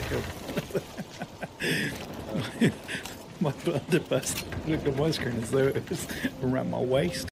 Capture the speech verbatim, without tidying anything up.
my, my blunderbuss looked on my screen as though it was around my waist.